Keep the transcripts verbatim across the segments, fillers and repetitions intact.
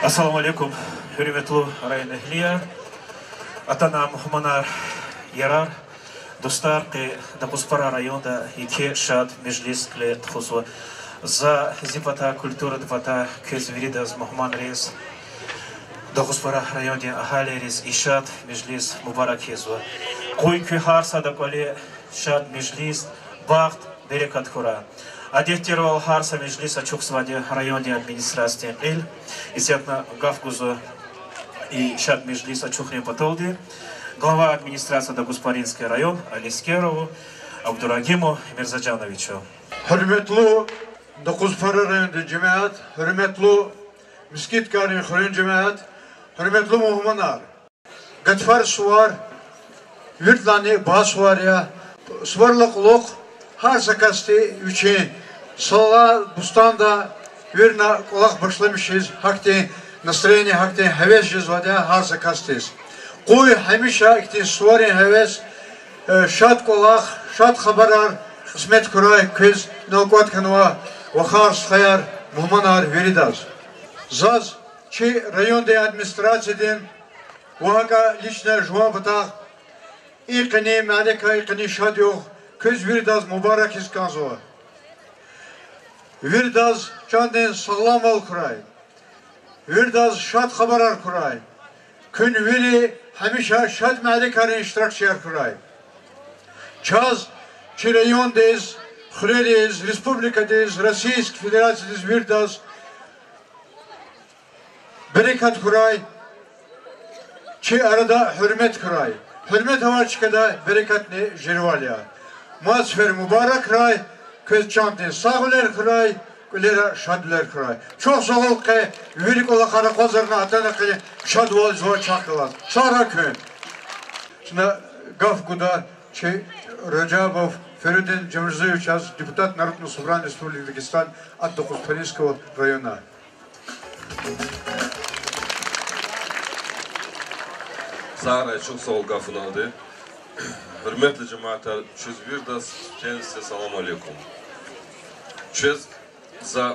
Ассаламу алейкум, hürmetli район эхлия, атана Мухамманар Ярар, достар ки Дагуспара районда ике шад межлис кле тхусу за зипата культура двата кезвиридаз Мухамман рез Дагуспара районде ахали рез ишад межлис мубарак езу. Кой кюхар садаквали шад межлис бахт берекат хура. Адефтировал Харса Межлиса Чуксваде районе администрации Эль, естественно, Гавгузу и Шад Межлиса Чухрем Патолди, глава администрации Дагуспаринский район Алискерову, Абдурагиму Мирзаджановичу. Hürmetli Dagуспара rayonu cemaat, hürmetli Miskitkari Hürün cemaat, hürmetli muhmanlar. Gatfar suvar, Virtlani basvar ya, suvarlık lok, Harsa kasti üçün Sala bustanda Virna kulak başlamışız. Hakti настроение hakti heves cizvada harsa kastis. Koy hemişa ikti suvari heves şat kulak, şat haberar kısmet kuray köz nalkuat kanva vakar skayar muhmanar veridaz. Zaz ki rayonda administrasiyeden vaka lichner juvabata ilkini malika ilkini şad yok. Köz virdaz mübarek iskanzo. Virdaz çandın sağlam ol kuray. Virdaz şad haberar kuray. Kün veri hemişe şad malikarin iştirakçılar kuray. Çaz ki rayondayız, Xureliyiz, Respublikadayız, Российsk Federasyonuz virdaz. Berekat kuray. Ki arada hürmet kuray. Hürmet hava çıkada berekatli jirvalya. Mazfer mübarek ray, köz çantın sağlar kıray, gülera şadlar kıray. Çok sağ ol ki, üyelik ola kara kozarına atana ki şad ol zor çakılar. Sara köyün. Şimdi Gafguda, ki Rajabov, Feridun Cemrzevich, депутат Народного собрания Республики Дагестан от Дагуспаринского района. Sara çok sağ ol Gafınadı. Hürmetli cemaatler, через Вирдас, kendisi салам алейкум. Через за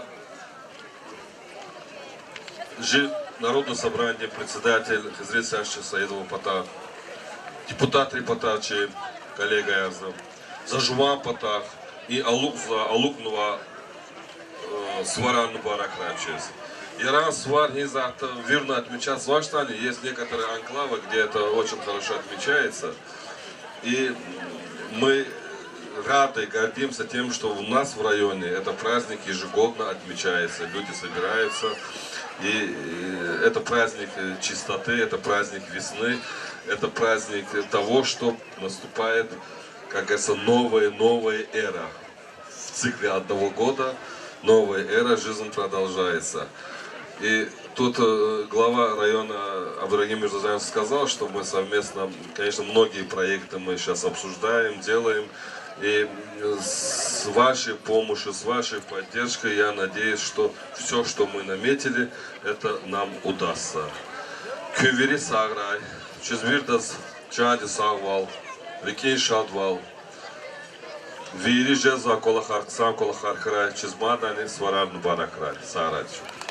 Жи Народное собрание, председатель Хизрет Саши Саидова Пата, депутат Репатачи, коллега Язов, за Жума Патах и Алук за Алукнова Сваран Мубарак Ранчес. И раз Свар не за верно отмечать в Ваштане, есть некоторые анклавы, где это очень хорошо отмечается. И мы рады, гордимся тем, что у нас в районе это праздник ежегодно отмечается. Люди собираются. И это праздник чистоты, это праздник весны, это праздник того, что наступает, как говорится, новая, новая эра. В цикле одного года новая эра, жизнь продолжается. И тут глава района Абдурагим Мирзаджанов сказал, что мы совместно, конечно, многие проекты мы сейчас обсуждаем, делаем. И с вашей помощью, с вашей поддержкой, я надеюсь, что все, что мы наметили, это нам удастся. Кювери саграй, чизвирдас чади сагвал, реки шадвал, вири жеза колахар ксан колахар край, чизмадани сварар нубаракрай, саграч.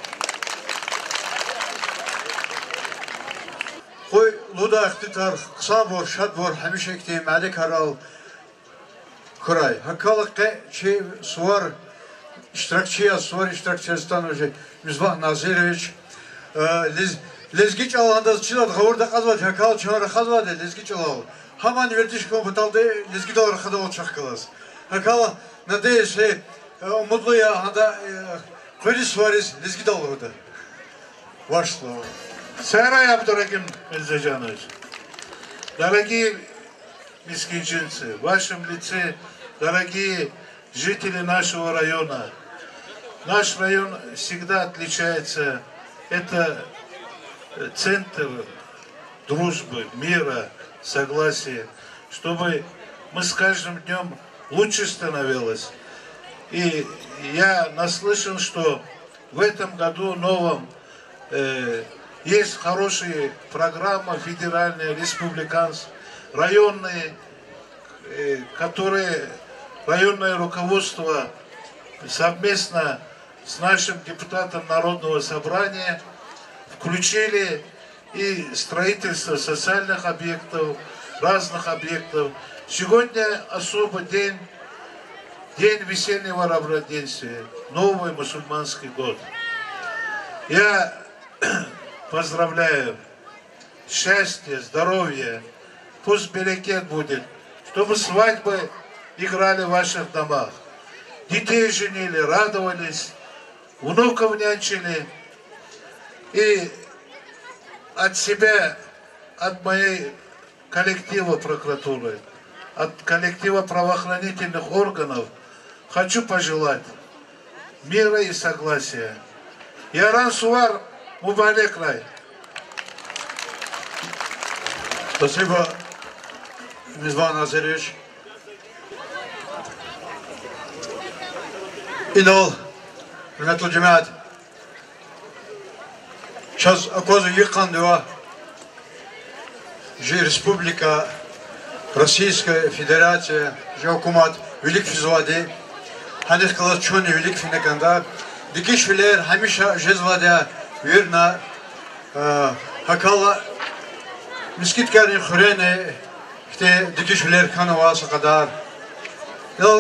Koy luda iktidar kısa bor, şad bor, hemişe ektiğim alik haral kuray. Hakalık ki suvar iştirakçıya, suvar iştirakçısından önce Müzbah Nazireviç lezgiç alanda çıladı, kavurda kazvadı, hakalı çağırı kazvadı, lezgiç alalı. Haman verdiş komutaldı, lezgi doğru kada olacak kılaz. Hakalı надеюсь, mutlu ya, handa polis variz, lezgi dağılırdı. Ваше слово. Сарай Абдурагим Мирзаджанович, дорогие мискинчинцы, в вашем лице, дорогие жители нашего района, наш район всегда отличается, это центр дружбы, мира, согласия, чтобы мы с каждым днем лучше становилось. И я наслышан, что в этом году новом э, есть хорошие программы федеральные, республиканские, районные, которые районное руководство совместно с нашим депутатом Народного собрания включили и строительство социальных объектов, разных объектов. Сегодня особый день, день весеннего равноденствия, новый мусульманский год. Я поздравляю, счастья, здоровья, пусть берекет будет, чтобы свадьбы играли в ваших домах. Детей женили, радовались, внуков нянчили. И от себя, от моей коллектива прокуратуры, от коллектива правоохранительных органов хочу пожелать мира и согласия. Яран Сувар Мубарек рай. Спасибо, Мизван Азаревич. İnol, hürmetli cemaat, сейчас оказу yıkan diyor, же Республика, Российская Федерация, же Hukumat, Велик Физвади, Hadis kılas çoğunu Велик Finekanda, dikişviler hamişa jezvada verna, hakalla miskitkarın xurene, işte dikişviler kanavası kadar, yol,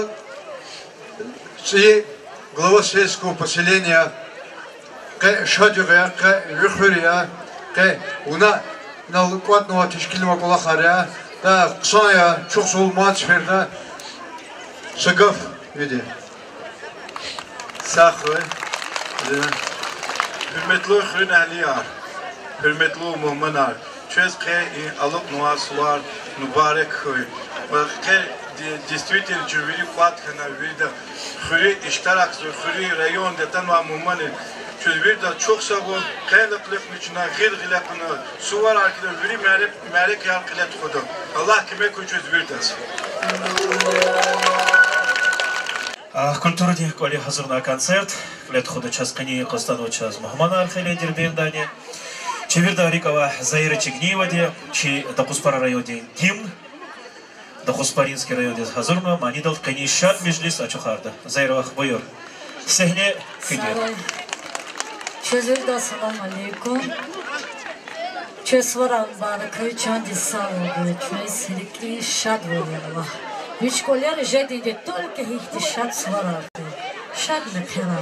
си глава сельского поселения, ке шадюга, ке вихурия, ке уна налкватного тишкилма кулахаря, да ксая чухсул матсферда, сагав види. Сахвы. Hürmetli Hün Aliyar, hürmetli Muhmanar, çöz ke alıp nuaslar, mübarek huy. Ke действительно чувствую вклад на вида хури иштарак хури район детан ва мумани чувствую да çok сагон кайлыклык начина гил гилакны сувар аркида вири мәрек мәрек яркылат худу Аллах кеме чувствую дас. Культурный коли hazır на концерт лет хода час кани костану час Мухаммад Хеле Дербендане Чеверда Рикова Заира Чигниваде чи Дакуспара районе Тим Дахуспаринский район из Хазурма, Манидал, Канишат, Межлис, Ачухарда. Зайровах Бойор. Сегне Фидер. Чезверда, салам алейкум. Чесварам баракай, чанди саугу, чесирики шадварова. Вичколяр жадиде только ихти шад свараты. Шад мекера.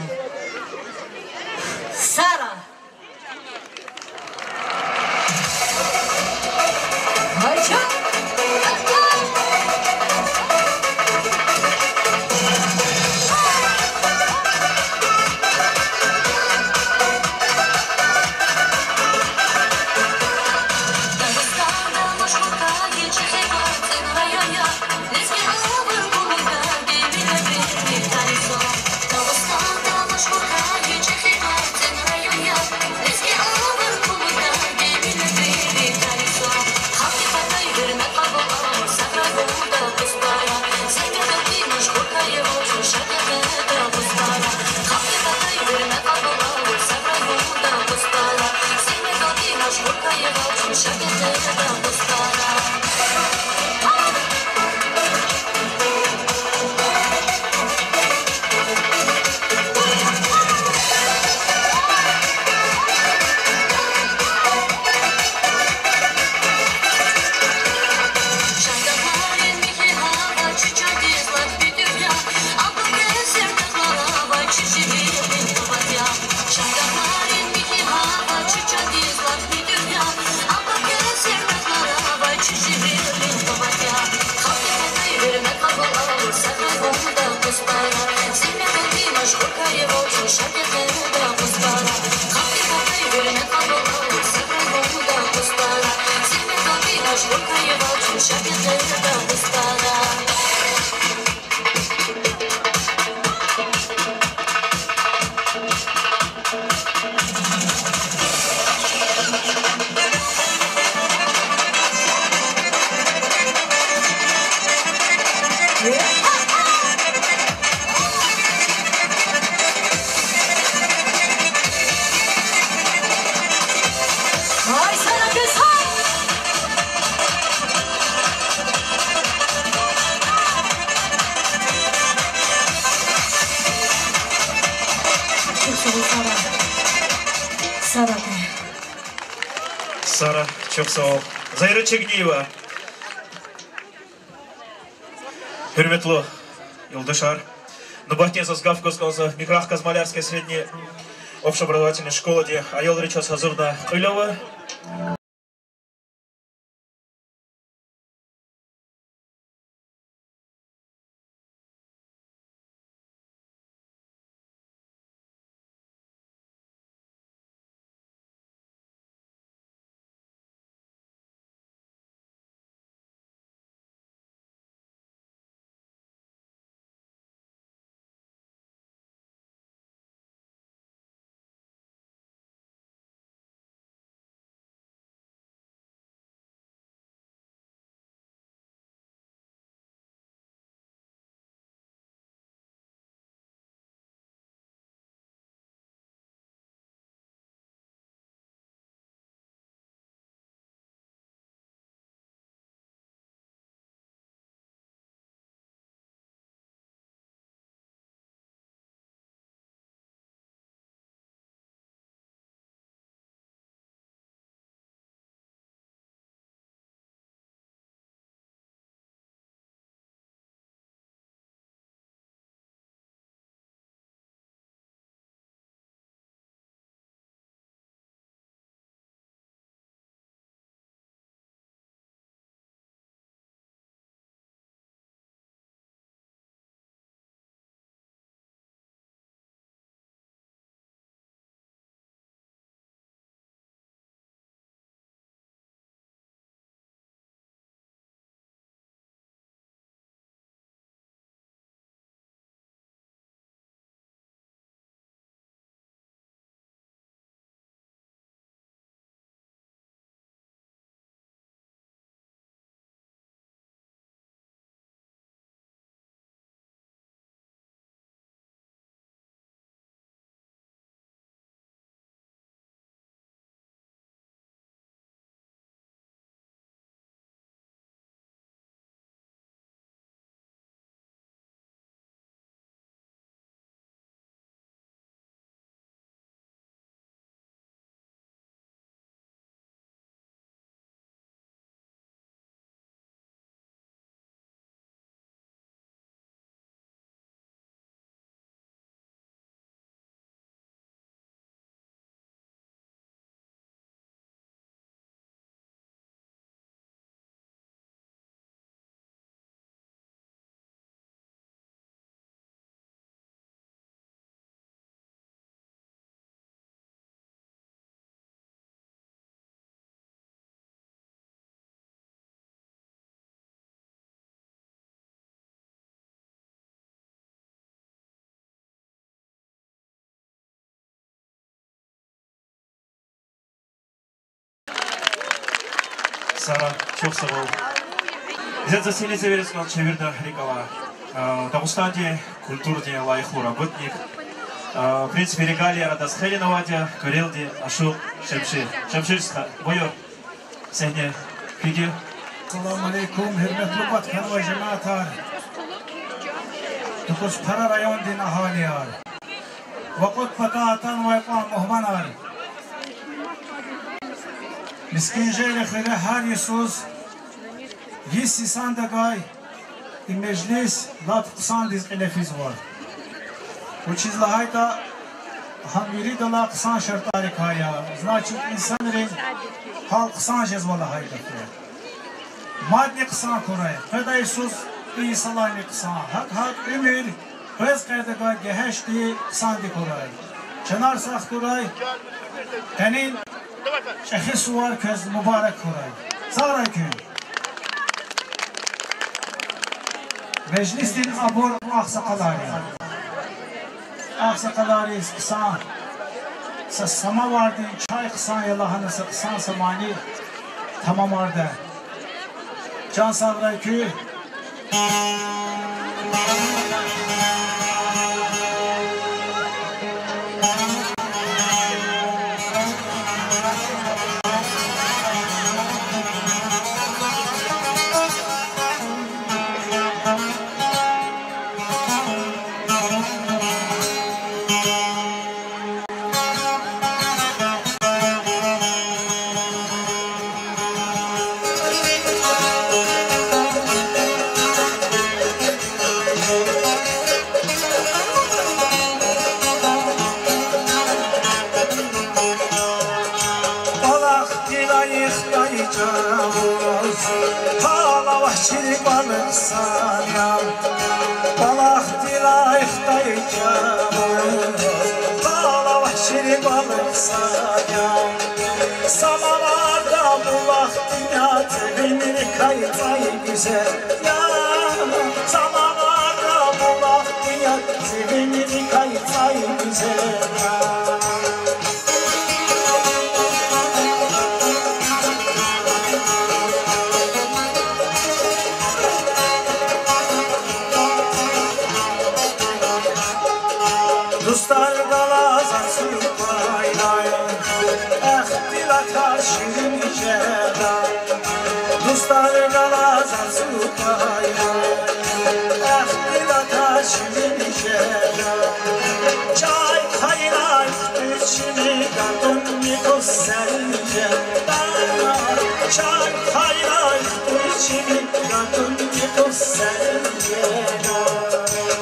Сара! Хайча! Sara, çok sağ ol. Zahira Çegnieva. Hürmetli yoldaşlar. Нубахтен Сосгавковского Микрах-Казмалярской средней общеобразовательной школы, где Айол Ричас Хазурда Кылева. Sara, çok sağ ol. Взять заселить Заверецкого Чеверда Рикова. Дагустанде культурде лайху работник. В принципе, регалия Радасхели Навадя, Карелди, Ашук, Шемшир. Шемшир, бойор. Сене, Фиги. Assalamu alaikum, hürmetli Batkan ve cemaatar. Tukuz Para rayon din ahaliyar. Vakut patatan ve iqam muhmanar. Miskinjeli khile har Yesus. Yisi sandagay. İ meclis lat qısan diz qelefiz var. Bu çizlahayda hamiri dala qısan şartari kaya. Значит, insanların hal qısan jezvala hayda. Madni qısan kuray. Feda Yesus iyi salani qısan. Hak hak ümür. Öz qaydaga geheşti qısan di kuray. Çınar sağ kuray. Tenin şehis var köz mübarek kuray. Sağray köyü. Meclisin abur aksakaları. Aksakaları qısan. Sassama vardı. Çay qısan yalahanısı qısan samani. Tamam vardı. Can Sağray köyü. yağmur Hala vahçili balık sanyan Balak dilayıqday yağmur Hala vahçili balık sanyan Samalarda bulaq dünya Tevinir kayıtay güzel ya Samalarda bulaq dünya Tevinir kayıtay güzel ya Dostlar qalazan sürpaylayın Əxtilata şirin cədan Dostlar qalazan sürpaylayın Əxtilata şirin cədan Çay xaylay içini qadın yıqız sərin cədan Çay xaylay içini qadın yıqız sərin cədan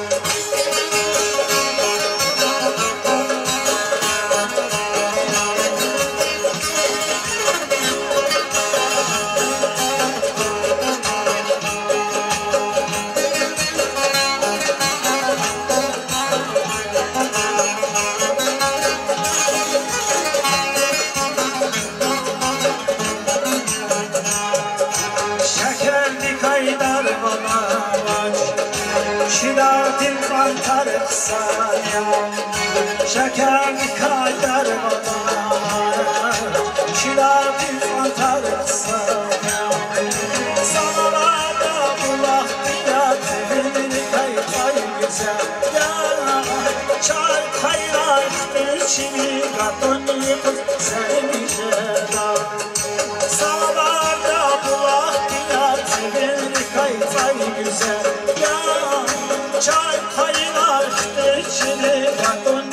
Şeker kaydar bana Şilar bir fantarık sana Sanalarda bulaq diya Tevinir kayıtay güzel ya Çay kaynar içini Qadın yıqız seni ceda Sanalarda bulaq diya Tevinir kayıtay güzel ya Çay kaynar içini Qadın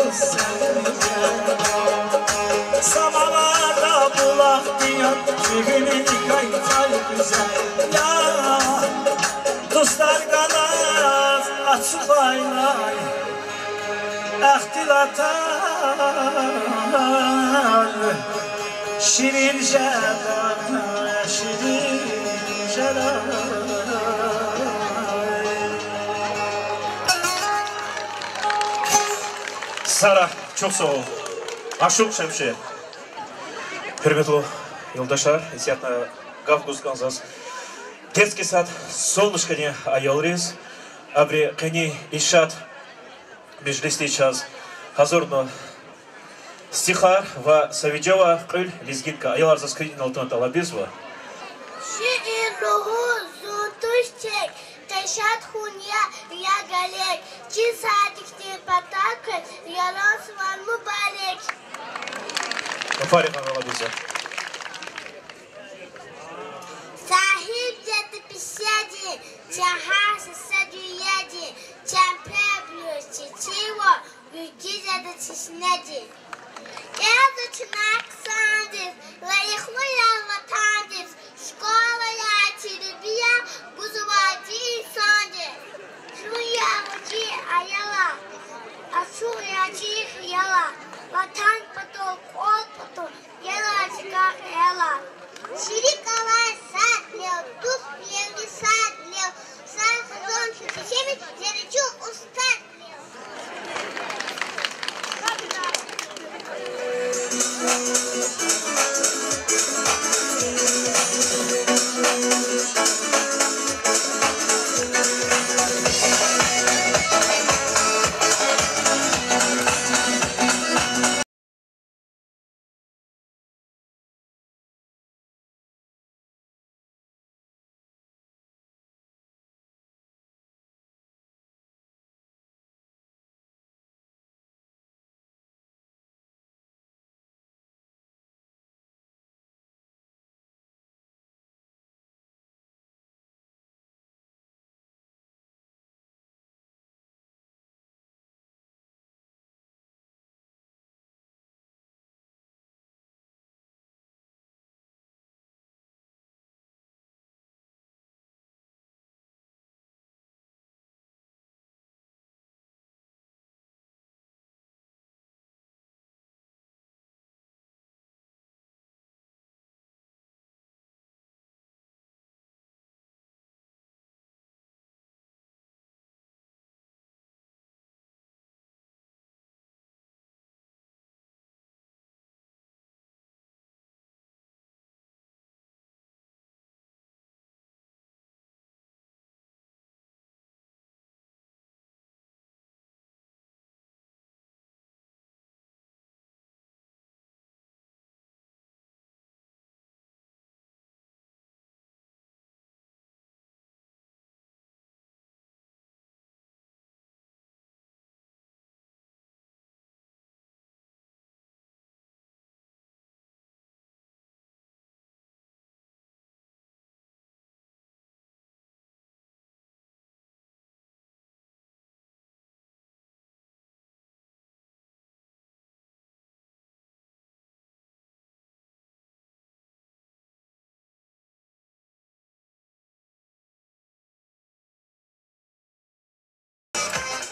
Samalarda bulaq diyan Cibini kayıtay güzel ya Dostlar qalaz açıq aylay Əxtilatan Şirin cədan Şirin cədan Sara, çok sağ ol. Ашук Шемше. Hürmetli yoldaşlar, естественно, Гавкус Канзас. Детский сад, солнышко не айолриз, абри кени ишат межлисти час. Хазурно стихар ва Савиджева кыль лизгинка айолар заскрин алтын талабизва. Шиируху зутушчек, тешат хуня я галек, чи садикте патакы, ярос вам мубарек. Фарихан алабиза. Sahip cedi pisedi, çahası sadüyedi, çempeblius çiçivo, yügize de çişnedi. Yazı çınak sandis, layıklı yalvatandis, şkola ya çiribiya, buzuvacı sandis. Şuya uci ayala, aşu ya çih yala, vatan pato, kol pato, yala çıkak yala. Şirik alay satlıyor, tut yengi satlıyor, sen sezon şu şişemi, zerici ustatlıyor.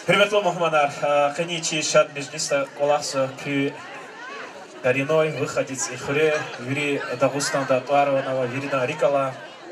Hürmetli muhmanlar, Каничи шад межлиста колахса кü Гориной выходец из Хуре, Юрий Дагустанда Туарованова, Юрина Рикала.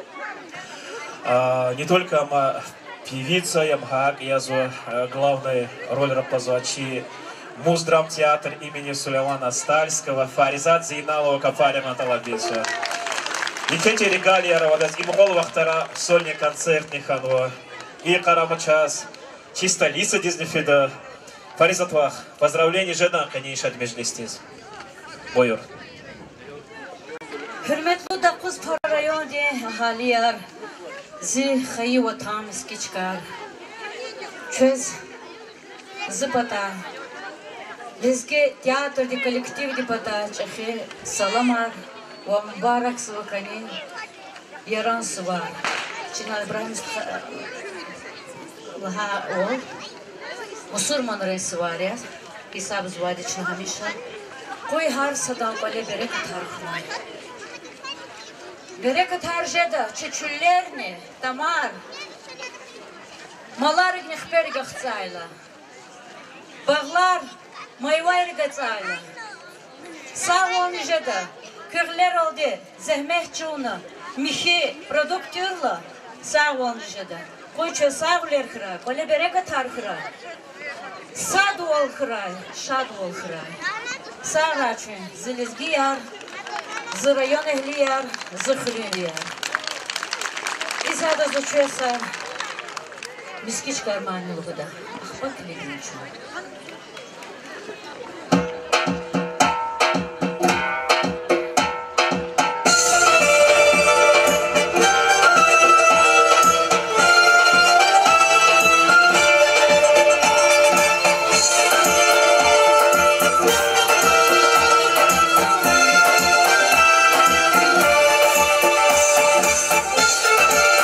Не только певица, Ямхак, язу главной роль рапазуачи Муздрамтеатр имени Сулеймана Стальского, Фаризат Зейналова Капаля Маталабиса. И тети регалия равадать им гол вахтара сольный концерт неханова. И карамачас чисто лиса дизнефида. Фаризатвах, поздравление жена, конечно, от межлистиз. Бойор. Hürmetli dokuz parayonde haliyar zi xayi wa tam skichkar çöz zıpata bizge teatrdi kolektivdi pata çehe salamar wa mübarek svakani yaran suva Çinal Brahms laha o musurman reisi var ya hesab zvadi için hamisha koy har sadam bale bereket harfına bereket harjeda çeçüllerni tamar malar nixper gaxtsayla bağlar mayvayr gatsayla sağ jeda körler oldu zehmetçuna mihi produktörla sağ jeda koy çö sağler khra bale bereket harfına sad ol khra şad ol khra Сарачи, Зелезгияр, за район Эхлияр, за Хрилияр. И сада зачеса мискич карманный вода. Ахпак легничу.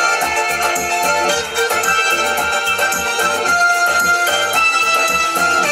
Thank you.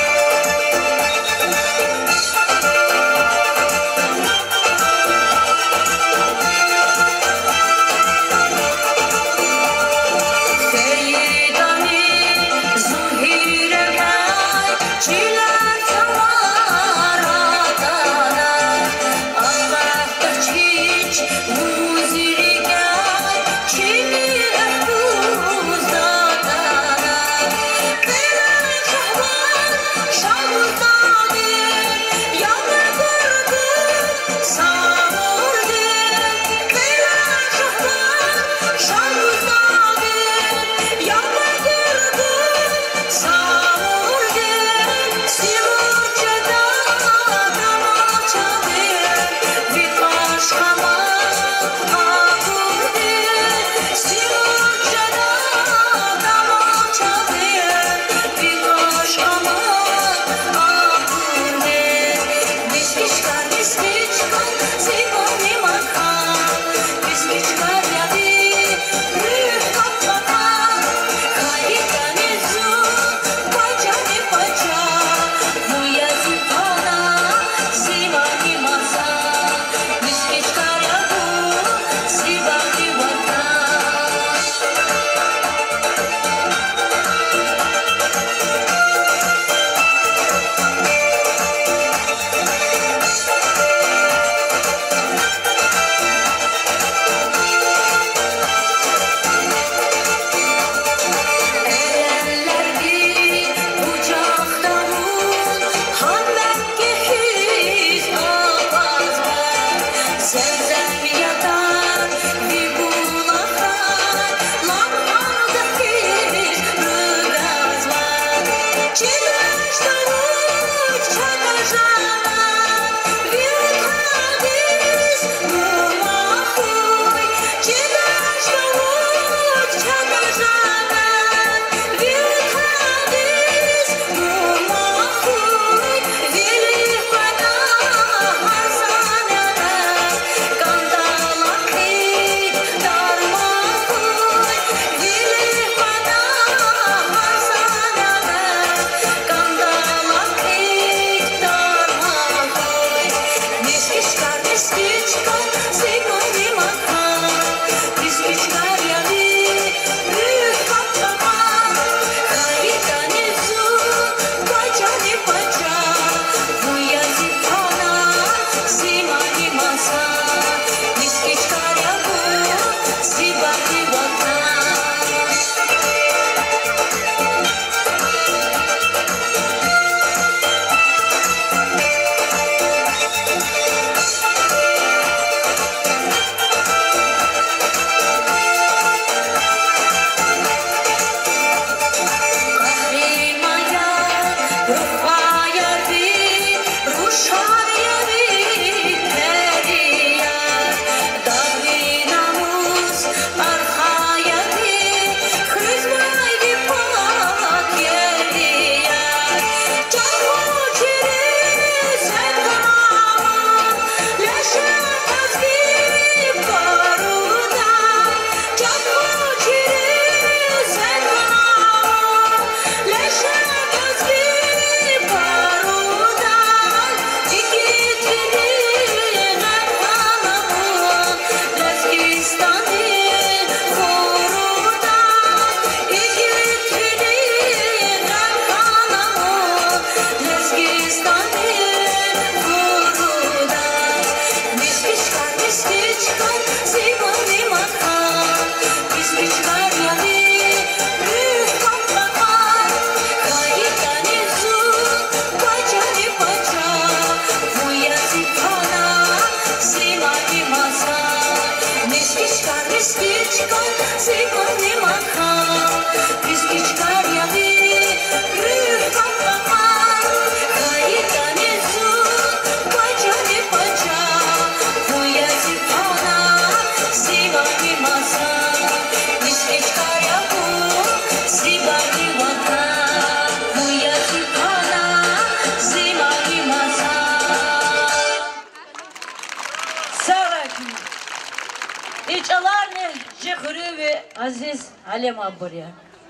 Aziz Alem Aburya.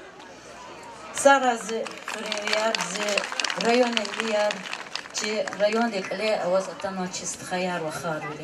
Sarazı Kureyar, z rayon Eliyar, ci rayon Ekle, avazatan o çist khayar ve kharuli.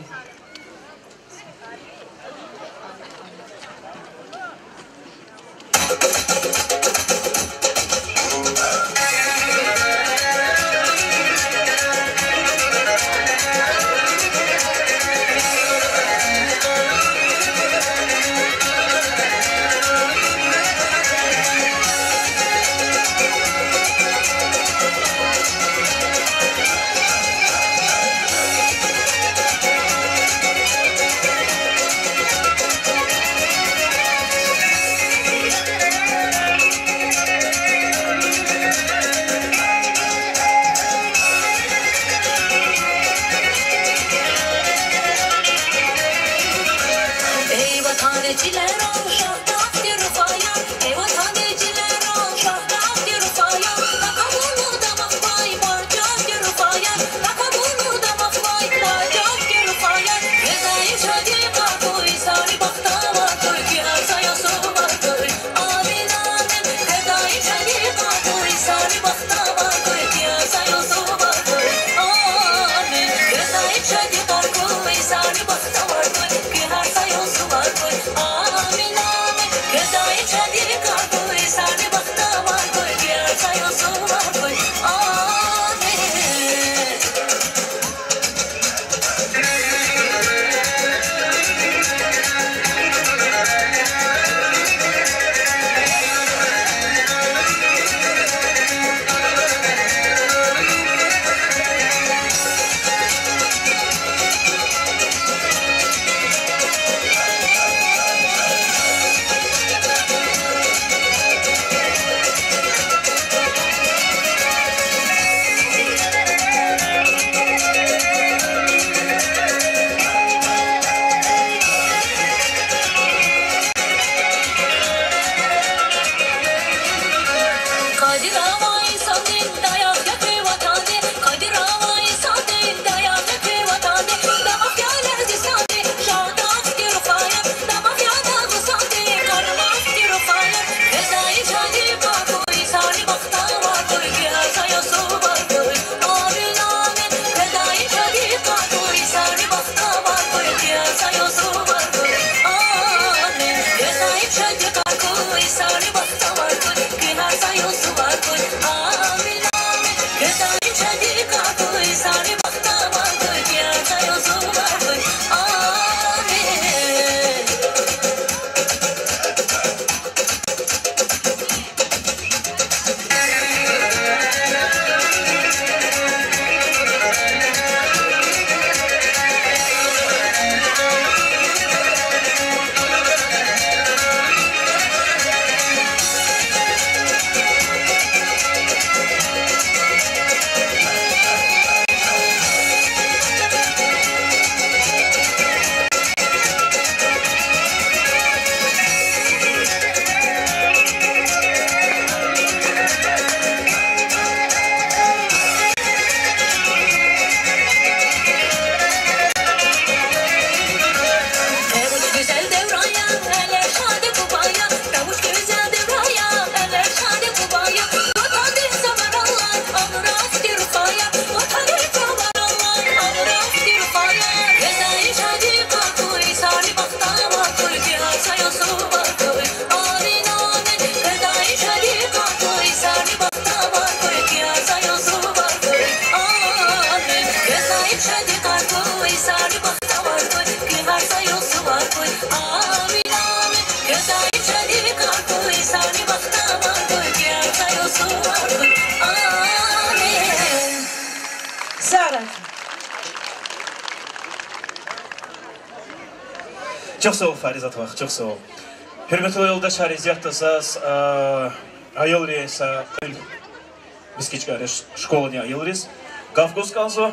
Çok sağ ol Farizat Vaq, çok sağ ol. Hürmetli yoldaşlar, izleyattasız ayılırız, biskiçkari şkolanya ayılırız. Gafgoz kanzo.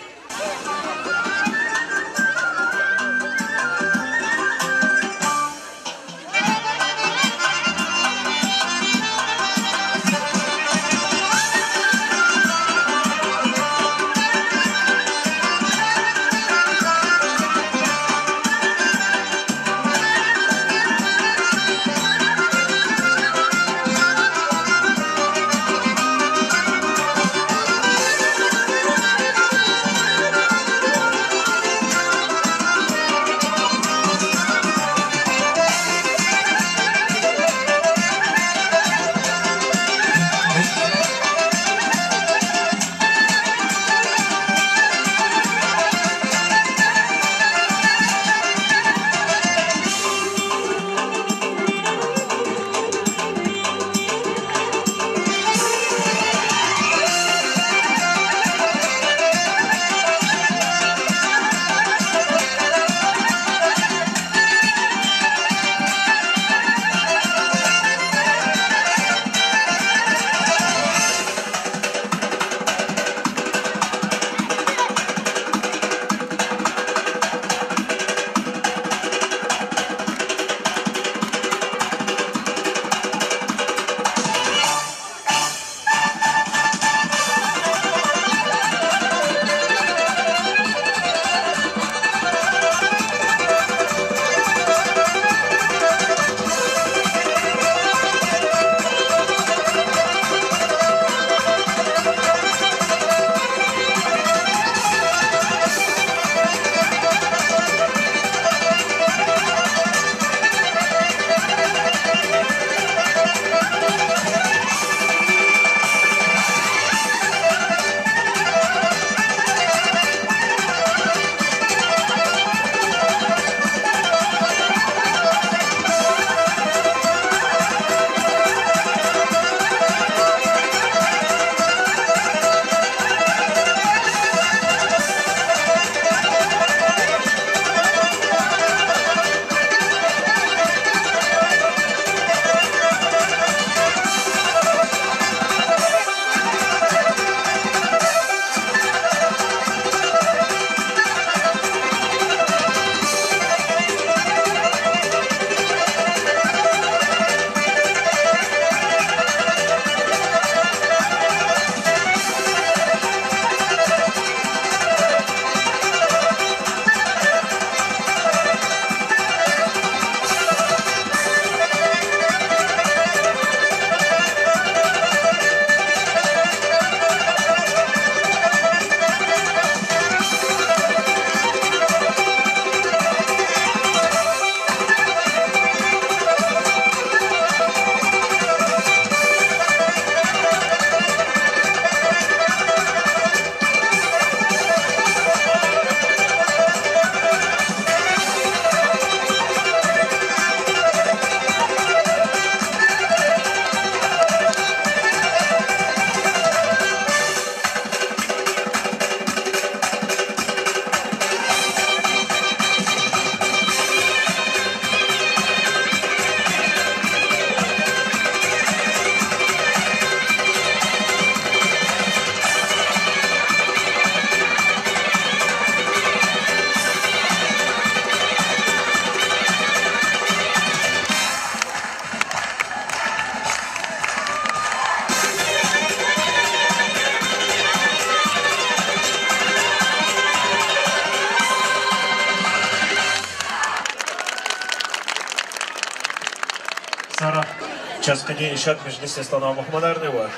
Часткани ишат межлисе станова Мухаммадарнева.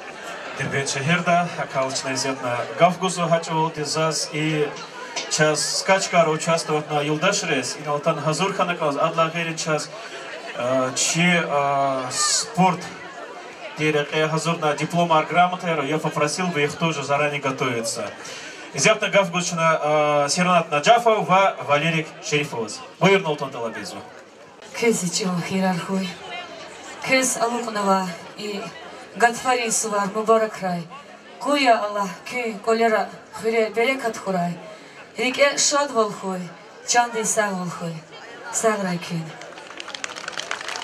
Дирбет шехерда, акалчная зетна Гавгузу хачевал дизаз и час скачкар участвовать на Юлдашрес и на Алтан Хазур ханаказ адла герин час чи спорт дирек Хазур на диплома грамотера, я попросил бы их тоже заранее готовиться. Изятна Гавгузчина Сиранат Наджафов ва Валерик Шерифовец. Бuyurun Алтан Талабезу. Кезичил хирархуй. Кез алукнава и Гатфари сувар мубарак рай. Куя Аллах ки колера хире берекат хурай. Рике шад волхуй, чанди саг волхуй. Саграй кин.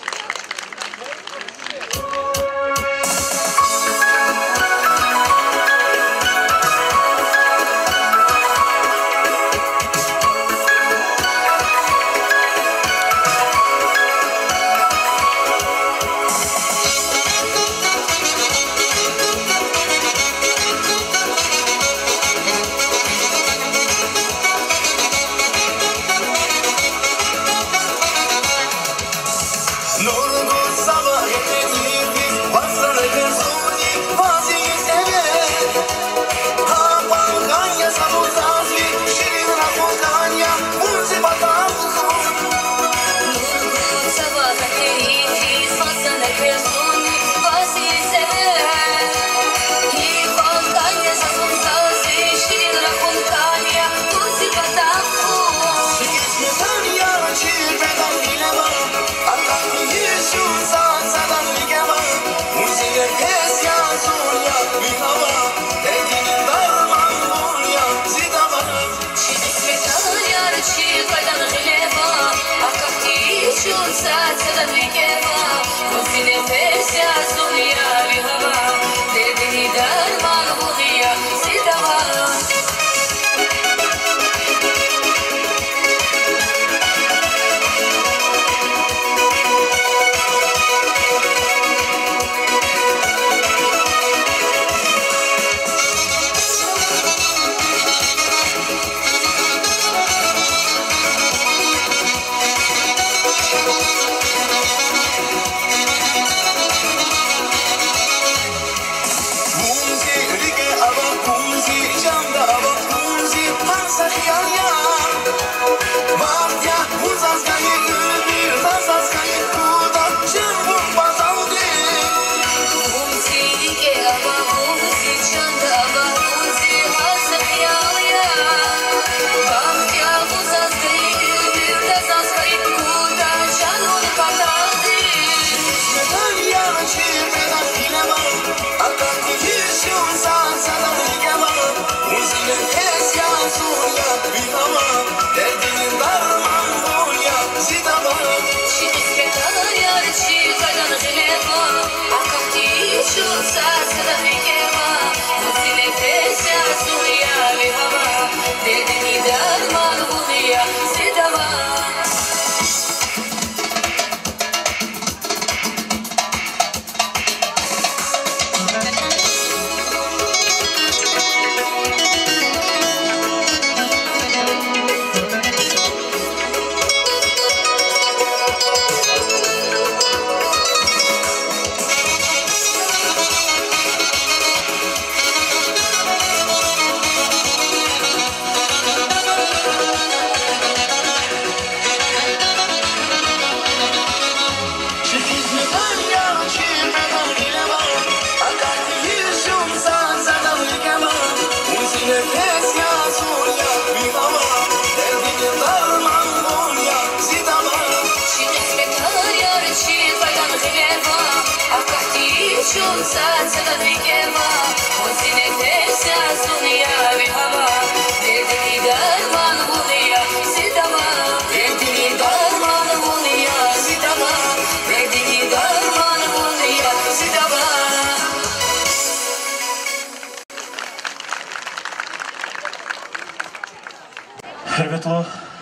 Херветло.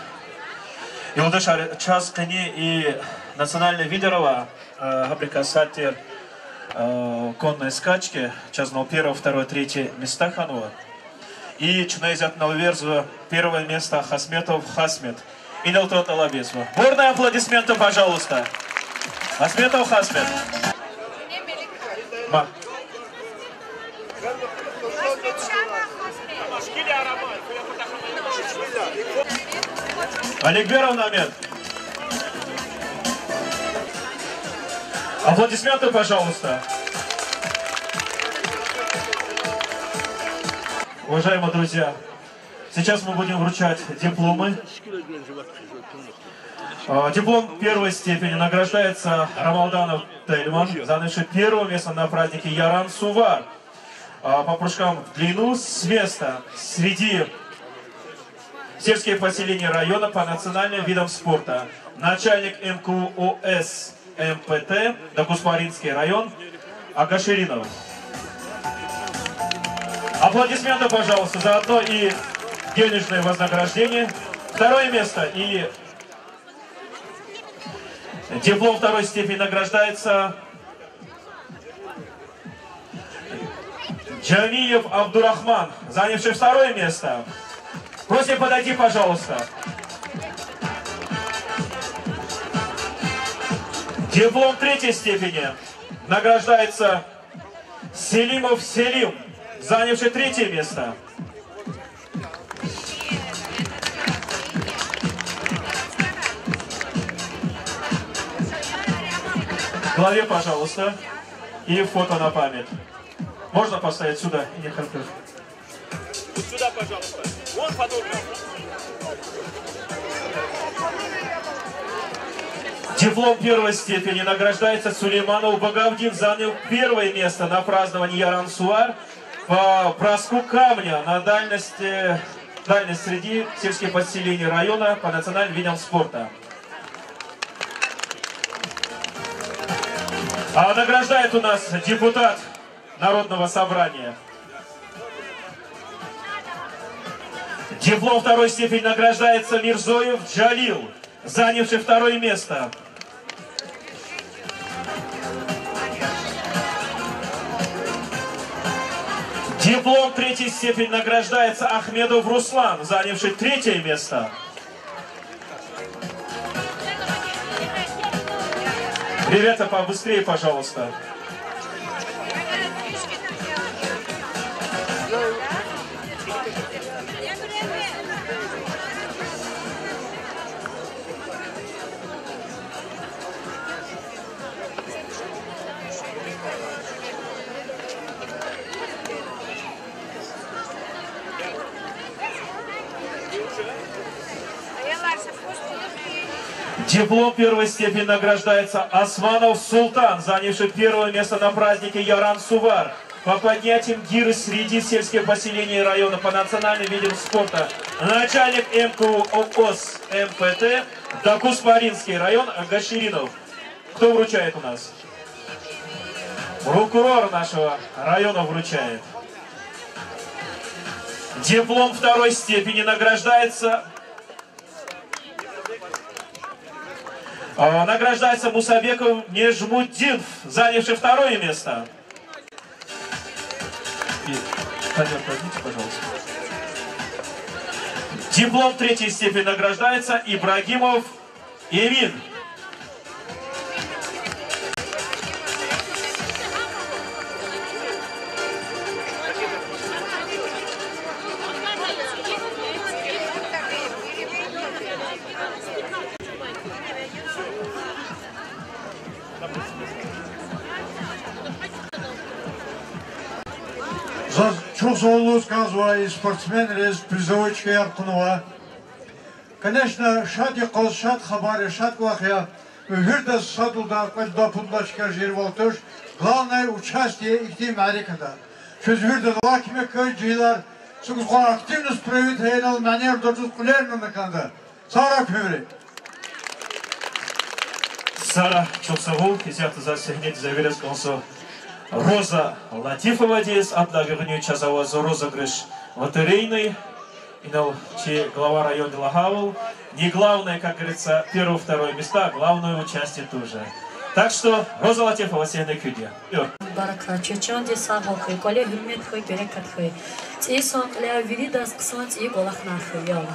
Юлдаш час кани и национальный видерова габрикасатер конной скачки, час на первое, второе, третье места ханова. И чунайзят на верзу первое место Хасметов Хасмет. И Нелтот Алабесова. Бурные аплодисменты, пожалуйста. Хасметов Хасмет. Ма. Аликберов Намет. Аплодисменты, пожалуйста. Уважаемые друзья, сейчас мы будем вручать дипломы. Диплом первой степени награждается Рамалданов Тельман, занявший первое место на празднике Яран Сувар. По прыжкам в длину с места среди сельских поселений района по национальным видам спорта. Начальник эм ка о эс эм пэ тэ Докуспаринский район Агаширинов. Аплодисменты, пожалуйста, заодно и денежное вознаграждение. Второе место и диплом второй степени награждается Джамиев Абдурахман, занявший второе место. Просим подойти, пожалуйста. Диплом третьей степени награждается Селимов Селим, занявший третье место. В голове, пожалуйста, и фото на память. Можно поставить сюда? Не хочу. Сюда, пожалуйста. Вон подобно. Диплом первой степени награждается Сулейманов Багавдин, занял первое место на праздновании Яран Суар по броску камня на дальности, дальность среди сельских поселений района по национальным видам спорта. А награждает у нас депутат Народного собрания. Диплом второй степени награждается Мирзоев Джалил, занявший второе место. Диплом третьей степени награждается Ахмедов Руслан, занявший третье место. Ребята, побыстрее, пожалуйста. Диплом первой степени награждается Османов Султан, занявший первое место на празднике Яран Сувар по поднятиям гиры среди сельских поселений района по национальным видам спорта. Начальник эм ка у ООС эм пэ тэ Дакуспаринский район Гаширинов. Кто вручает у нас? Прокурор нашего района вручает. Диплом второй степени награждается Награждается Мусабеков Нежмуддинов, занявший второе место. Пойдем, возьмите, пожалуйста. Диплом третьей степени награждается Ибрагимов Эмин. За Чусолу сказала и спортсмен рез призовочка Яркунова. Конечно, шат и кол, шат хабары, шат вахя. Вирда садулда, кальда пундачка жирвалтуш. Главное участие их тем Америкада. Через вирда лакиме кайджилар. Сугуха активность проявит хейнал манер дождут кулерну наканда. Сара Певри. Сара Чусову, изято за сегнет заверес консо. Роза Латифова здесь отдавил часовой за розыгрыш лотерейный. И ну, че глава района Лагавл. Не главное, как говорится, первое-второе места, а главное участие тоже. Так что Роза Латифова сегодня кюдя. Барака, чечонди сагохи, коле химметхи, берекатхи. Тисон лео видидас ксонт и голахнахи, яла.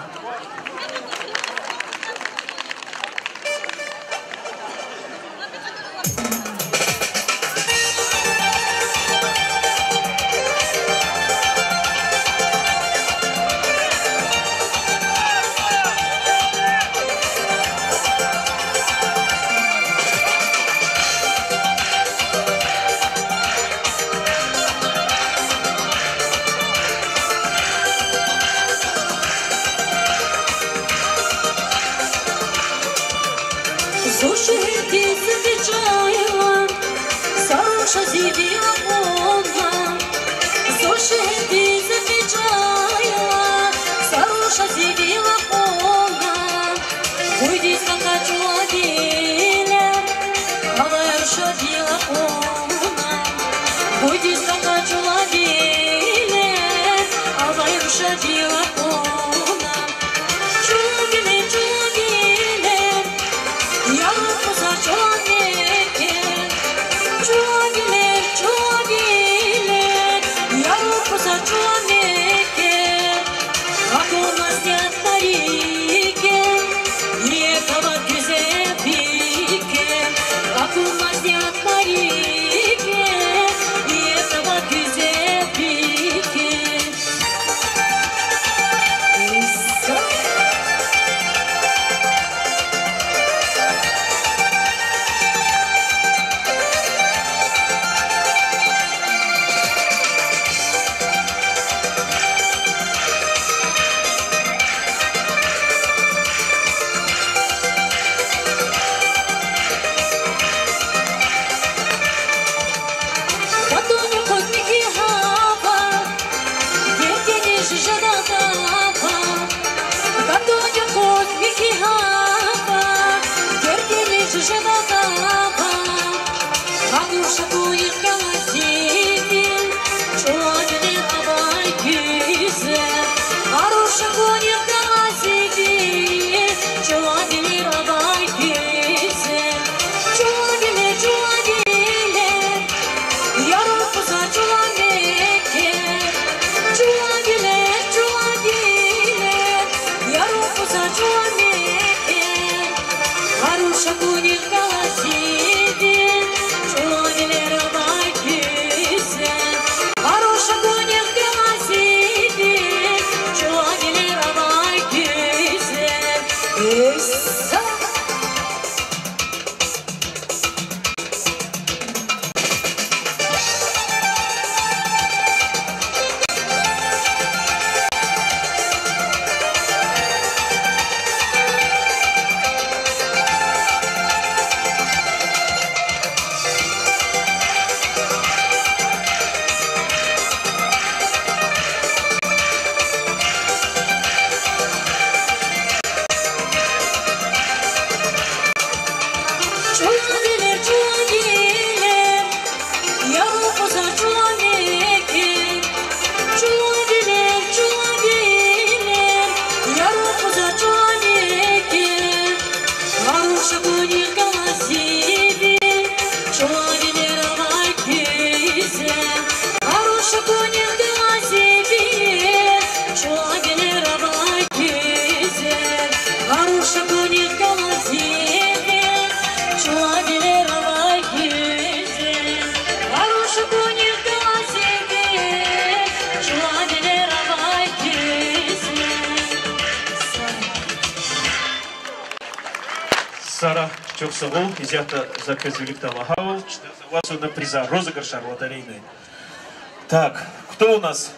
Сара Чоксовол, изята за Казвилик Тамахавол, вас на приза розыгрыша лотерейный. Так, кто у нас?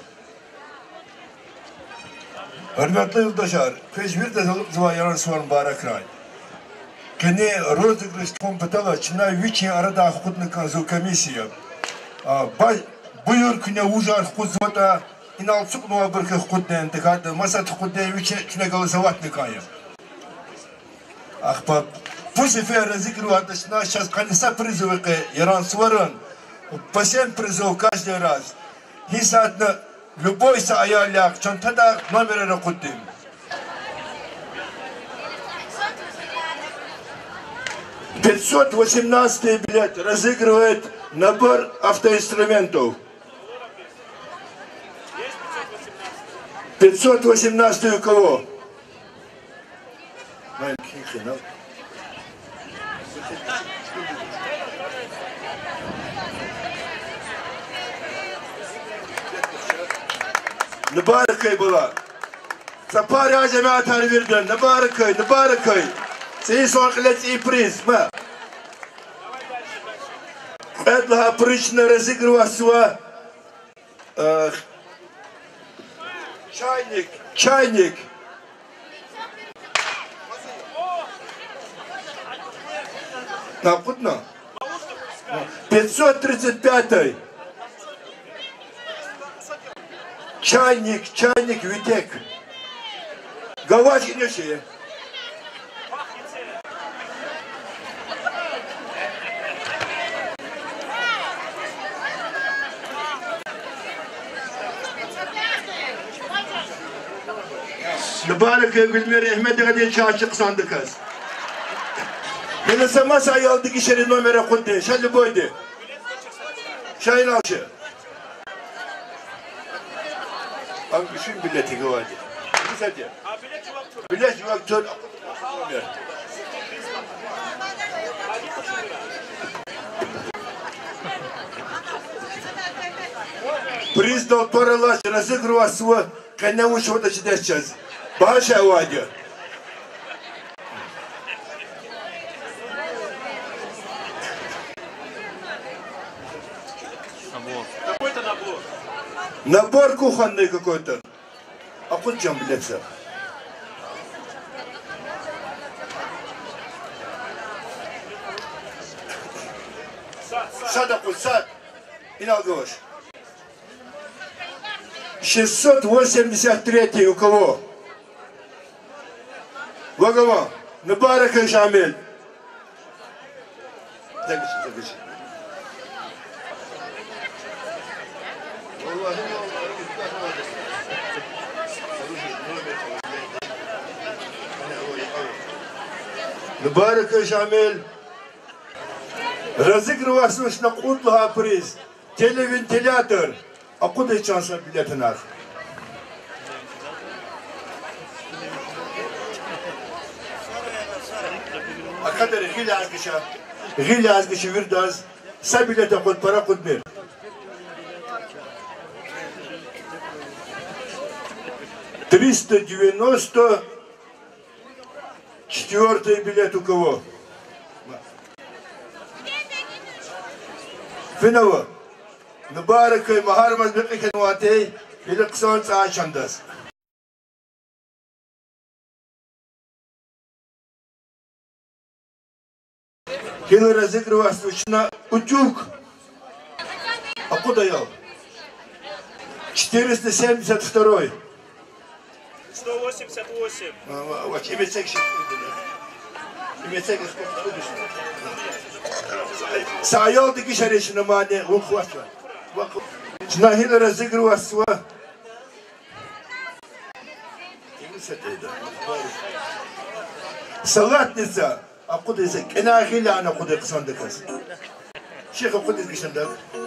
Hürmetli yurttaşlar, Kızıl'da zıvayaran sorun barakray. Kene rozıgırış kompetala Çinay Viçin arada hukukunu kanzu komisya. Bu yıl kine ujar hukukuzvata inal çıkmaya bir hukukda entikadı. Masat hukukda Viçin Çinay galızavat nikaya. Akpa bu sefer zikri vatışına şaz kanisa prizovı ki yaran svarın. Pasien prizov каждый раз. Hisatna любой саяляк, чем тогда номер ракутим. пятьсот восемнадцатый билет разыгрывает набор автоинструментов. пятьсот восемнадцатый у кого? Набаркай была. Сапари азамат арвирдан. Набаркай, набаркай. Сей сорклет и приз. Ма. Это причина разыгрываться. Чайник, чайник. Напутно. пятьсот тридцать пятый. Чайник, чайник, витек. Галачки не все. Mübarek Gülmer Ahmet'e kadar çarşık sandı kız. Yine sama sayıldı ki şeri numara kunde. Şöyle boydu. Şahin alçı. Abi düşün bileti güvadi. Güzelce. Bilet yok tör. Приз доктора Лаш разыгрывался, когда ушел до сейчас. Баша Вадя. Какой-то набор. Набор кухонный какой-то. А под чем билется? Сад, акуль, сад. И налговаш. шестьсот восемьдесят третий у кого? Вагова. Набарак и Шамиль. Загиши, загиши. Набарак и Шамиль. Разыгрывался на кутлага приз. Телевентилятор. А куда и шанс билеты нас? А когда гили азгиша, гили азгиша вирдаз, са билета код пара код мир. Триста девяносто четвертый билет у кого? Финова. Набарак и Махармаз бекикен ватей, или ксон цаашандас. Хилы разыгрывался на утюг. А куда я? четыреста семьдесят второй. сто восемьдесят восемь. Вот, имя секси. Имя секси сколько будешь? Саял таки шаришина мане, ухватва. Нахил разыгрывался. Салатница. А куда язык? Она гиля, она куда ксандакас. Шейх, а куда ксандак?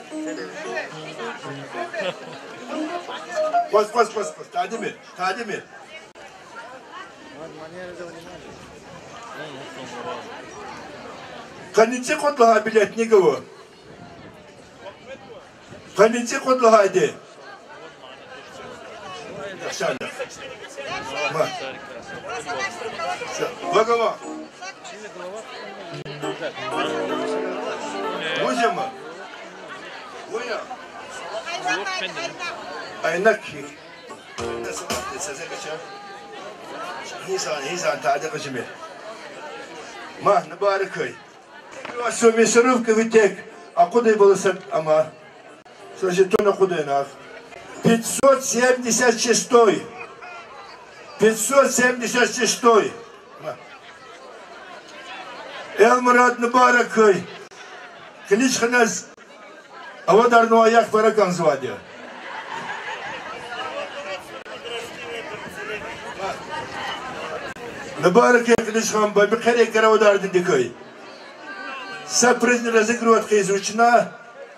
Пас, пас, пас, пас. Тадимир, тадимир. Каните котлага билет не говорю. Каните котлага иди. Шанда. Голова. Музема. Воя. Айнакки. Hisan, hisan tadı kızımı. Ma, ne bari köy. Şu mesruf kıvıtek. Akuday bulursak ama. Слушай, то нахудена. пятьсот семьдесят шестой. пятьсот семьдесят шестой. Элмурат Набаракой. Кличка нас. А вот Арну Аях Паракан звали. Набаракой кличкам Бабикаре Караудар Дикой. Сапризни разыгрывать изучена.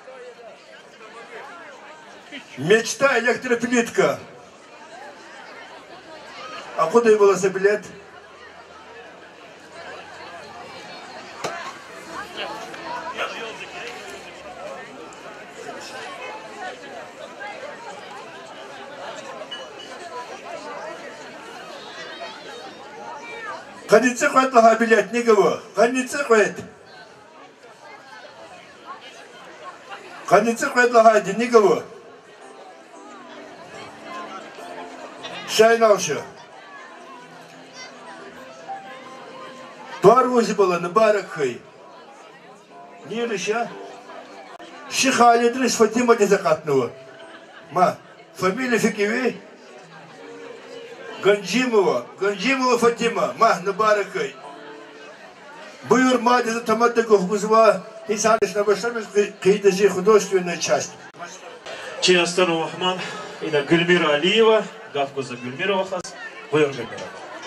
Мечта электроплитка. А куда было за билет? Каницы хватит лага билет, не говорю. Каницы хватит. Каницы хватит лага, не говорю. Шайналшы. Бар өзі баланы барыққой. Не лыша? Шихали дрыс Фатима Дезакатнова. Ма, фамилия Фикиви? Ганджимова. Ганджимова Фатима. Ма, на барыққой. Буйур Мадеза Тамаддаков Гузва. Хисалыш на баштамыз кайдажи художественная часть. Чиастану Махман. И на Гульмира Алиева. Гавку за Гульмирова хас. Буйур Гульмира.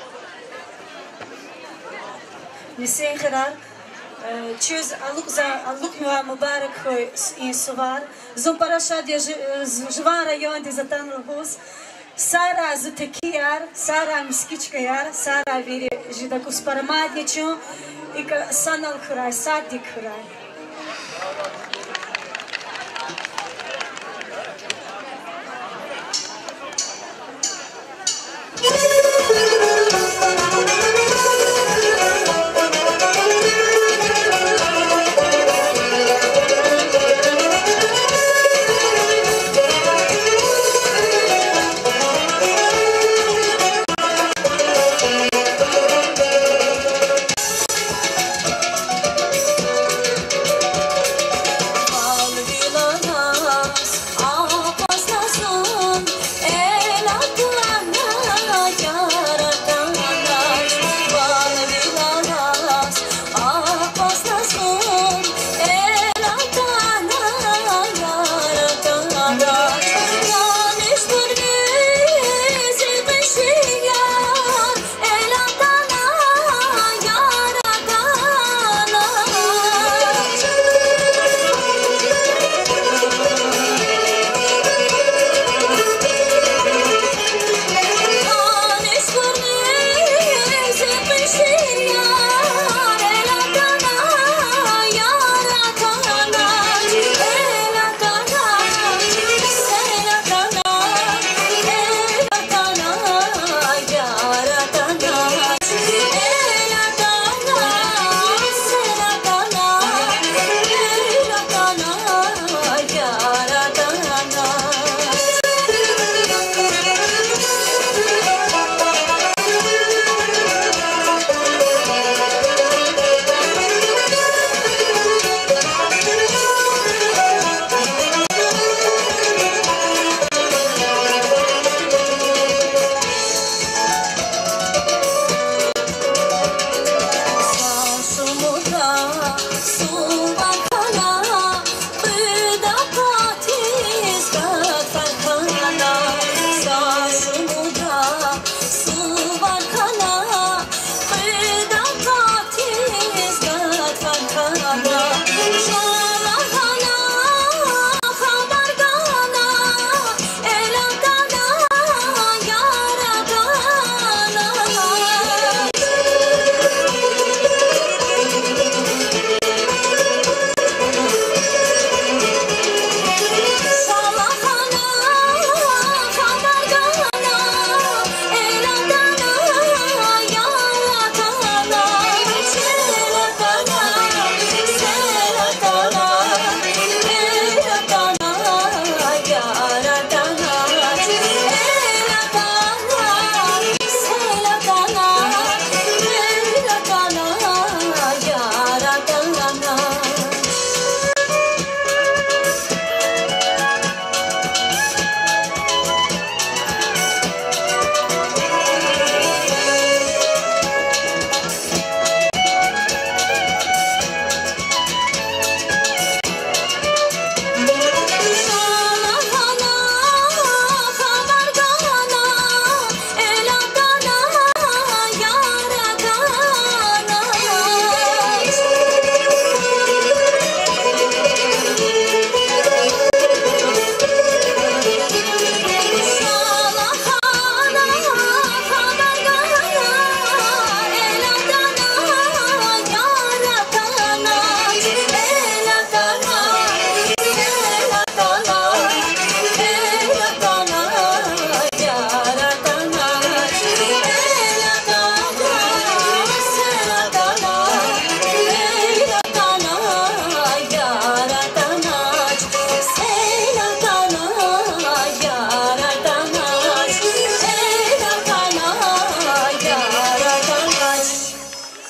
Нисен Хирар. Чуз Алукза Алукмива Мубарак и Сувар. Зум Параша Жван район Дезатан Лгус. Сара Зутекияр, Сара Мискичкаяр, Сара Вири Жидакус Парамадничу и Санал Хурай, Садик Хурай.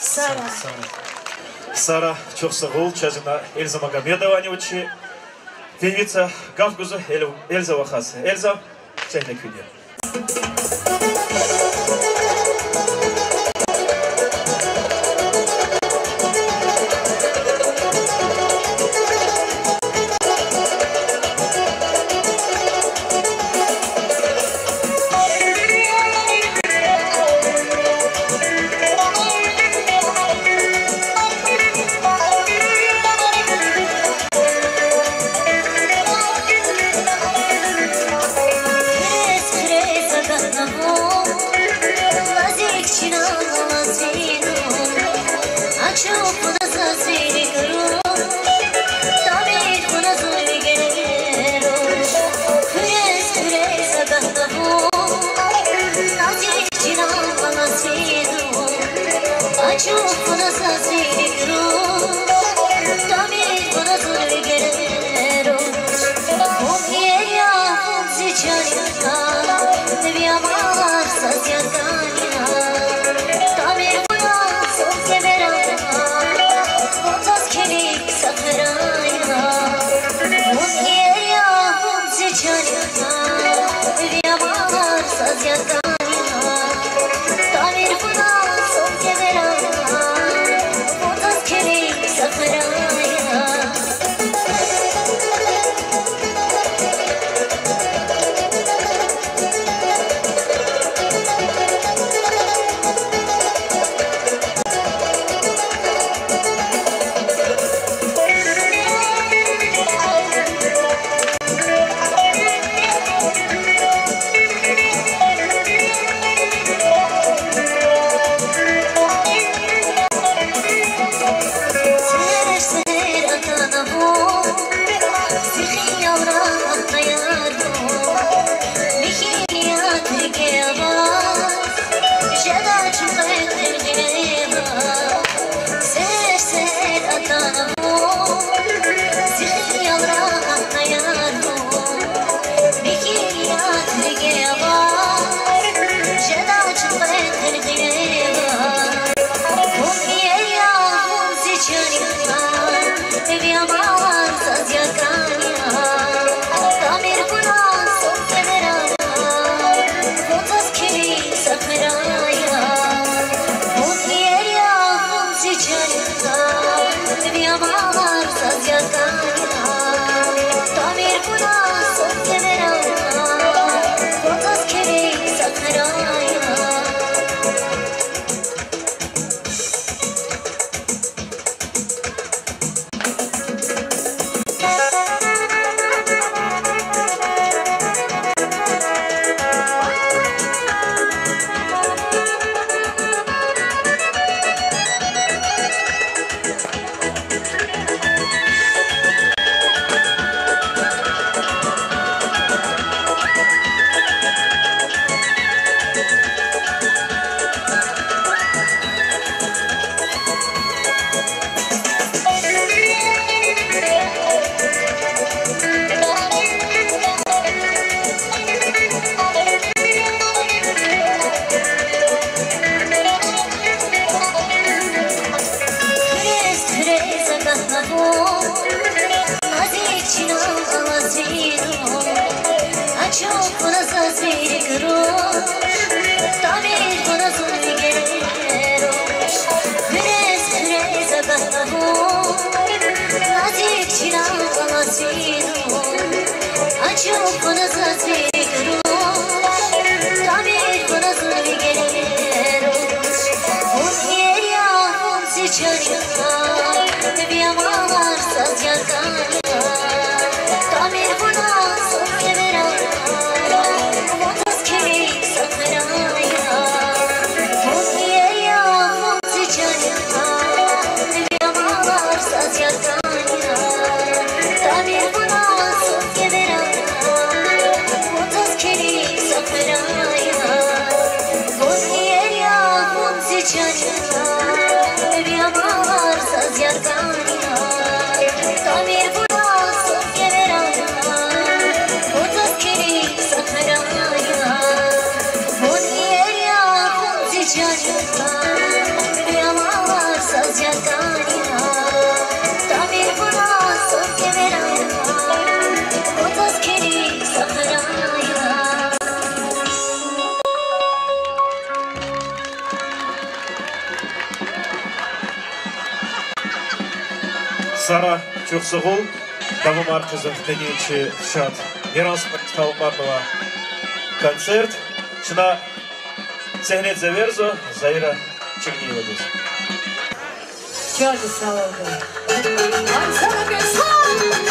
Сара. Сара Чохсагул, Чазина Эльза Магомедова, Нючи, певица Гавгуза Эльза Вахас. Эльза, чайный кюдер. Tamir Sara çok sağ ol. Davamar kızım deneyçi şat. Yarans Kalmarnova konцерт. Şuna sehnet zaverzo Zaira Черниева здесь. Çok sağ ol. Ay sana bir sağ ol.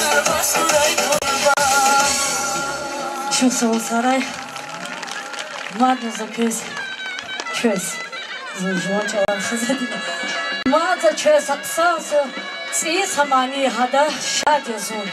Çok sağ ol Saray. Ладно, закрыть. Чёс. Заживочала хазадина. Маза чёс отсался. Ци самани хада шаде зун.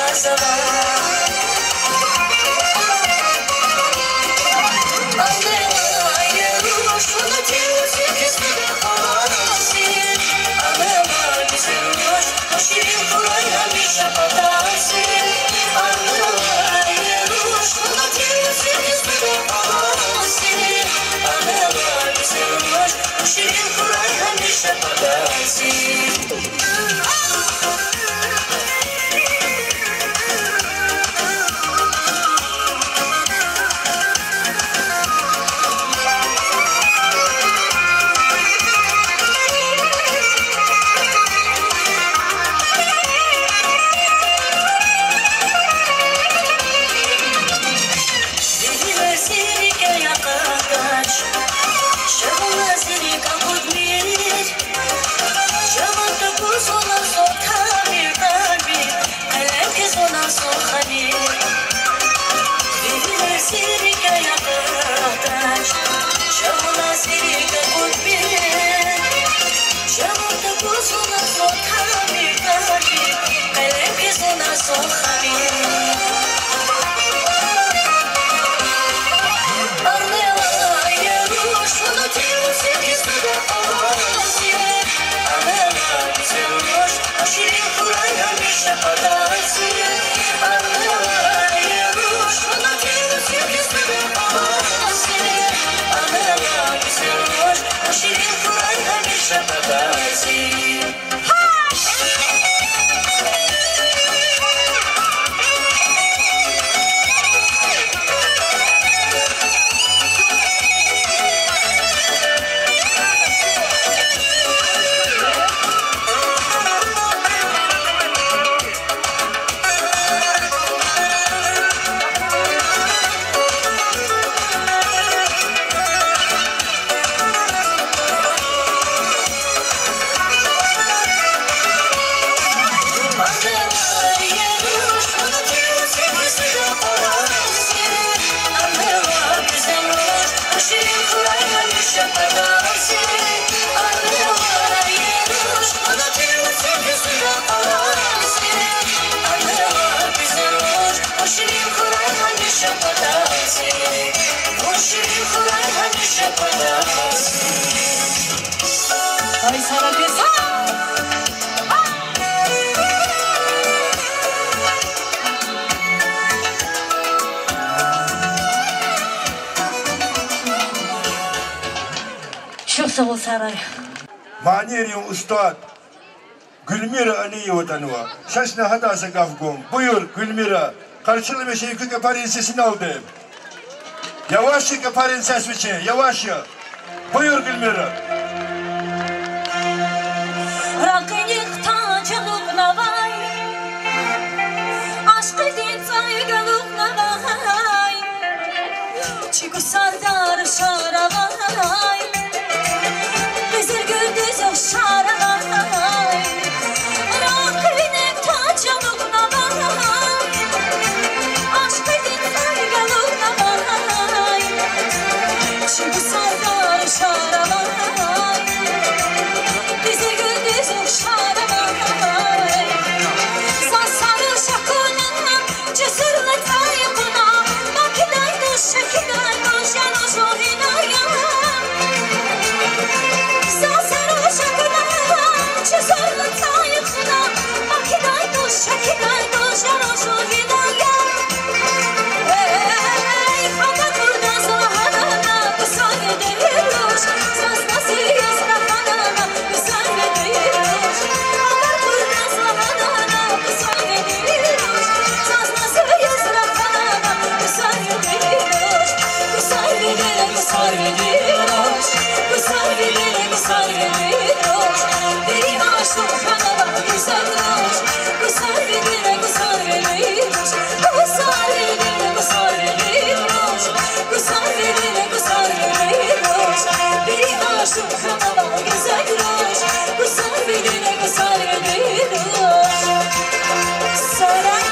Amen. Manerium Ustad Gülmira Aliyev tanıva. Şaşna hadasa gafgum. Buyur Gülmira. Karşılama şeyi kaparın sesini aldı. Yavaşça kaparın ses biçi. Yavaşça. Buyur Gülmira. Rakıyık tacılık navay Aşkı din saygılık navay Çıkı sardar şaravay Bizir gündüz yok şaravay Rakıyık tacılık navay Aşkı din saygılık navay Çıkı sardar şaravay Bizir gündüz yok şaravay Sasarı şakuna Cesurla tayyukuna Makiday duş şekiday duş Yanuş o hinaya Sasarı şakuna Cesurla tayyukuna Makiday duş şekiday duş Yanuş o hinaya Ey hava kurda zahanana Kusar yedir duş Sas nasıl yüzme hanana Kusar yedir duş Hava kurda zahanana Kusar yedir duş Sas nasıl yüzme hanana Kusar yedir duş Kusar yedir kusar yedir duş Kusar yedir kusar yedir duş Benim aşkım kanava güzel duş Kusar yedir kusar yedir duş Kusar yedir kusar yedir duş Kusar yedir kusar yedir duş Benim aşkım kanava güzel duş Kusar yedir kusar yedir duş Saray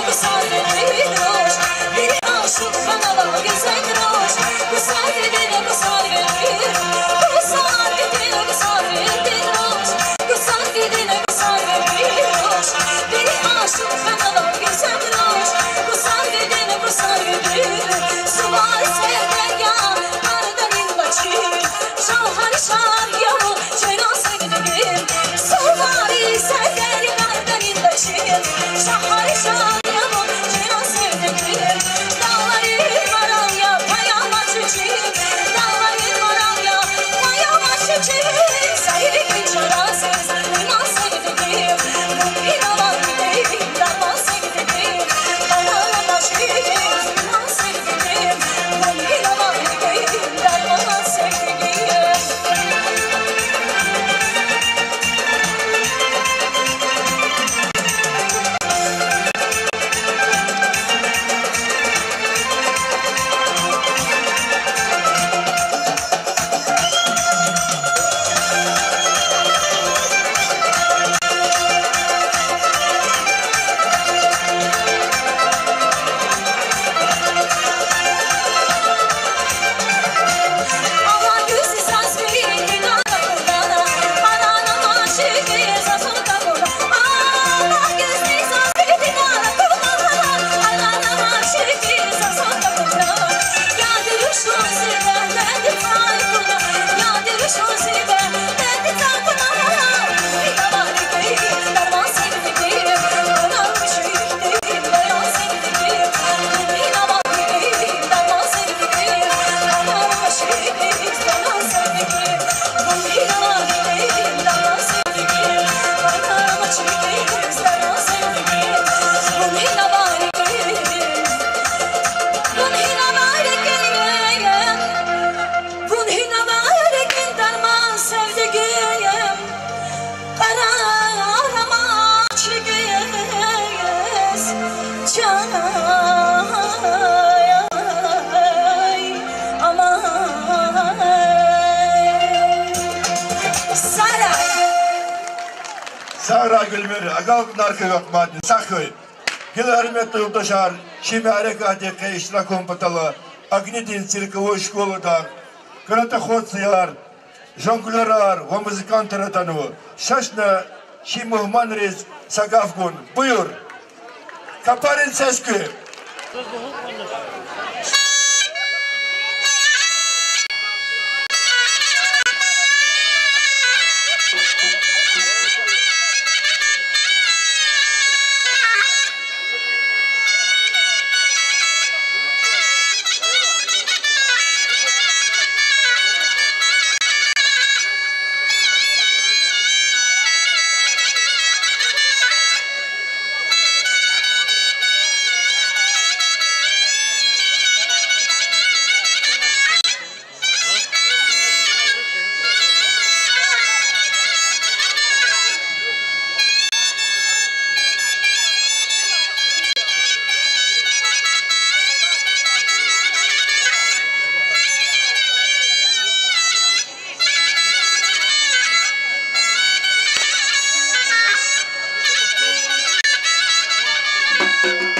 Sağra Gülmür, Agal Narkı Vakmadın, Sakıy. Gül hürmetli yurttaşlar, Şimi Harekatı Kayıştıra Kompatalı, Agnitin Sirkovu Şkolu'da, Kırata Khotsiyar, Jonglörer ve müzikantları tanığı, Şaşna Şimi Manriz Sagafgun, buyur. Kaparin Seskü. Thank you.